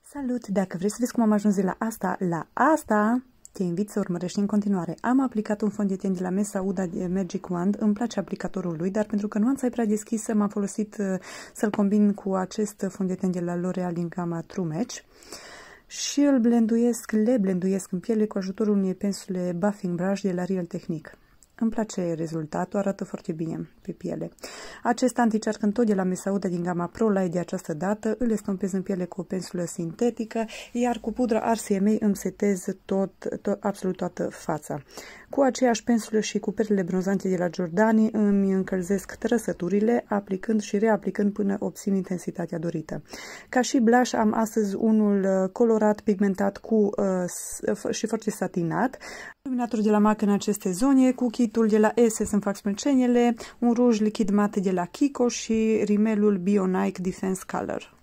Salut! Dacă vrei să vezi cum am ajuns de la asta, te invit să urmărești în continuare. Am aplicat un fond de ten de la Mesa Uda de Magic Wand, îmi place aplicatorul lui, dar pentru că nuanța e prea deschisă, m-am folosit să-l combin cu acest fond de ten de la L'Oreal din gama True Match. Și le blenduiesc în piele cu ajutorul unei pensule Buffing Brush de la Real Technique. Îmi place rezultatul, arată foarte bine pe piele. Acest anti-cearcăn tot de la Mesa Uda din gama Pro Light de această dată, îl estompez în piele cu o pensulă sintetică, iar cu pudra RCMA îmi setez absolut toată fața. Cu aceeași pensulă și cu perlele bronzante de la Giordani îmi încălzesc trăsăturile, aplicând și reaplicând până obțin intensitatea dorită. Ca și blush am astăzi unul colorat, pigmentat și foarte satinat. Iluminator de la MAC în aceste zone, cu kitul de la Essence îmi fac smulcenele, un ruj lichid mate de la Kiko și rimelul Bio Nike Defense Color.